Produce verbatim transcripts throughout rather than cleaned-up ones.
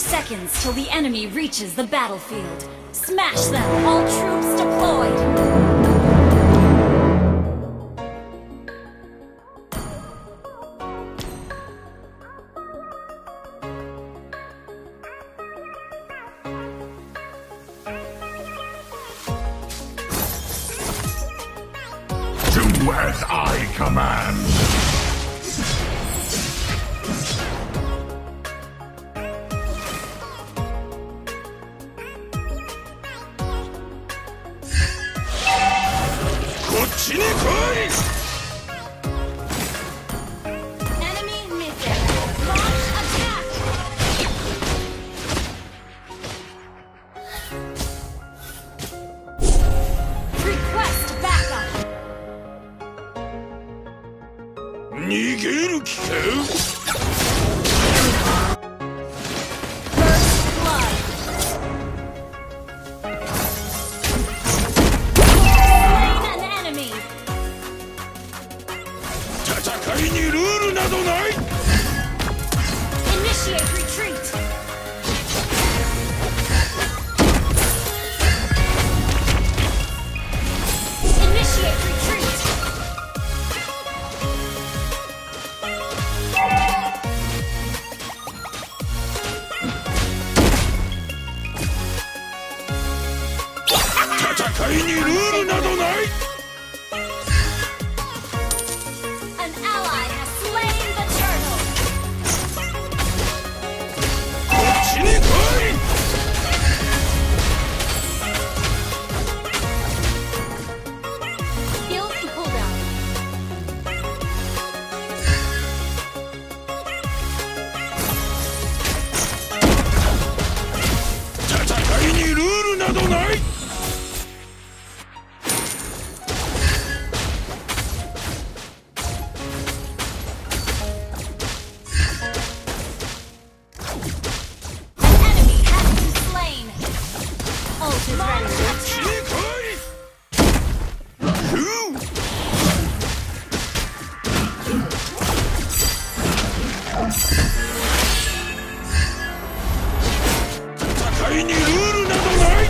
seconds till the enemy reaches the battlefield. Smash them, all troops deployed! Do as I command! Enemy missile! Launch attack! Request backup! 逃げる気か First blood! Slain an enemy! 戦いにルールなどない Initiate retreat! Initiate retreat! An ally has slain the turtle! こっちに来い Build cooldown. 戦いにルールなどない An enemy has been slain! Ult is ready. こっちに来いふう 戦いにルールなどない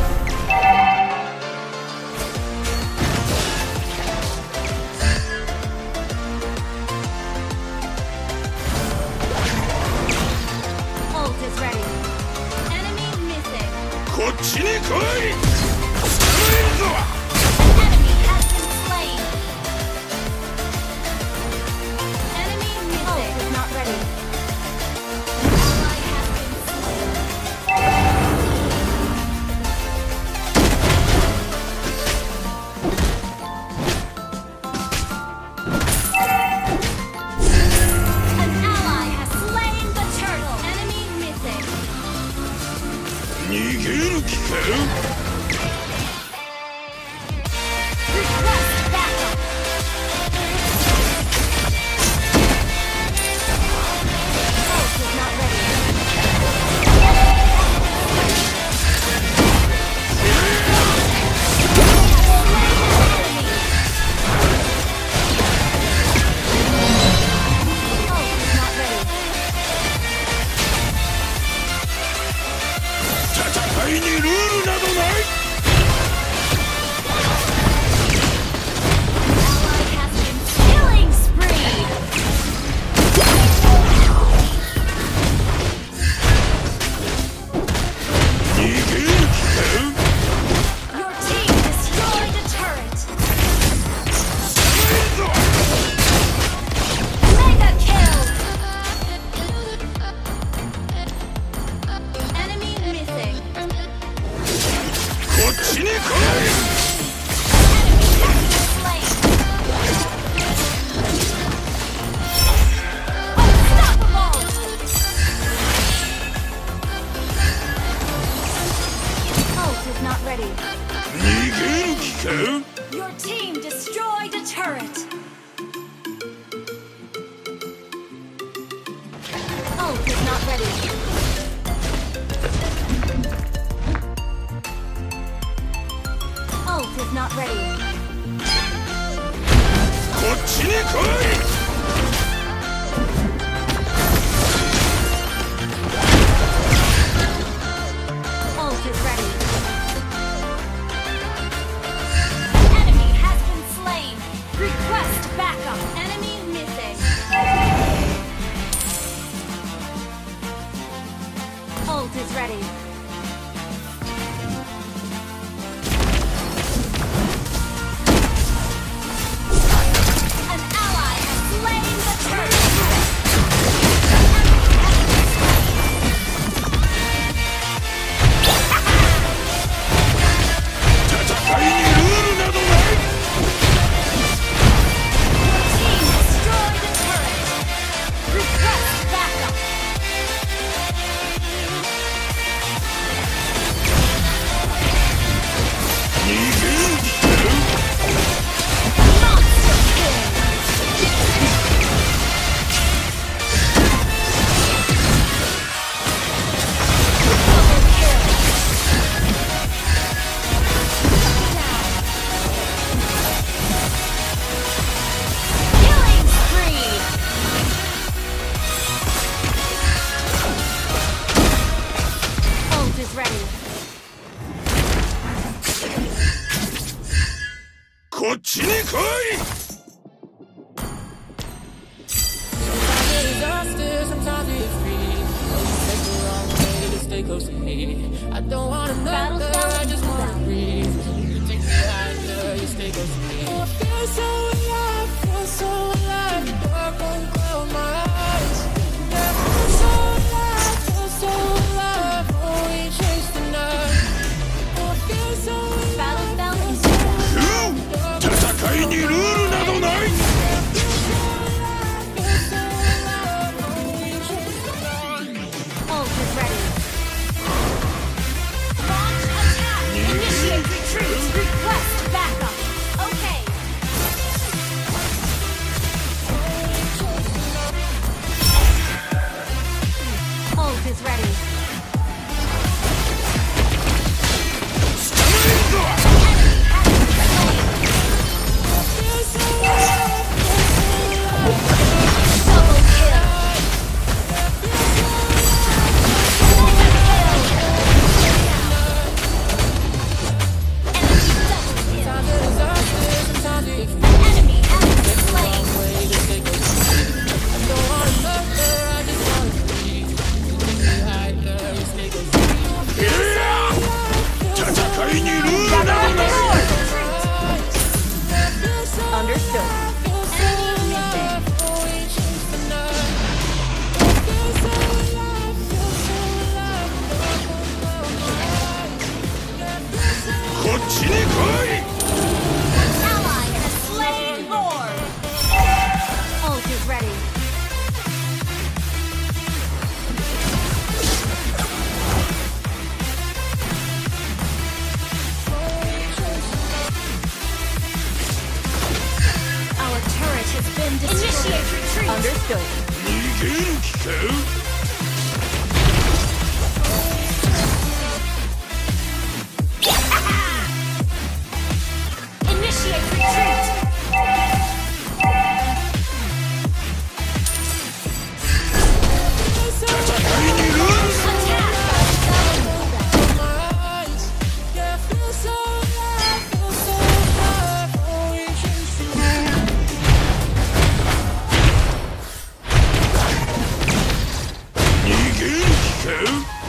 Ult is ready. Enemy missing. こっちに来い捕まえるぞ An enemy has been slain. Enemy missing. Ult is not ready. Ally has been slain. An ally has slain the turtle. Enemy missing. 逃げる気か Request backup. Ult is not ready. Ult is not ready. 戦いにルールなどない Ally has been killing spree. 逃げる気か Your team destroyed a turret. 捕まえるぞ Mega kill. Enemy missing. こっちに来い Slain. Unstoppable. Ult is not ready. 逃げる気か Your team destroyed a turret. Ult is not ready. Ult is not ready. こっちに来い Ult is ready. An ally has slain the turret. Team destroyed a turret. Request backup. Monster kill. Double kill. Killing spree. Ult is ready. こっちに来い Sometimes it's free. Take the wrong way to stay close to me. I don't wanna know Battle that, sound I just wanna inbound. breathe. You take me higher, you stay close to me. Oh, I feel so alive, feel so alive. The dark won't cloud my eyes. Yeah, I feel so alive, feel so alive. Oh, we chase the night. Oh, I feel so alive. Battle spell inbound. 戦いにルールなどない Ult is ready. Launch attack. Initiate retreat. Request backup. Okay. Ult is ready. Double kill. Enemy has slain. Understood. Enemy missing. Ally has slain Lord. Ult is ready. Our turret has been destroyed. Initiate retreat. Understood. 逃げる気か Initiate retreat. Attack. 逃げる気か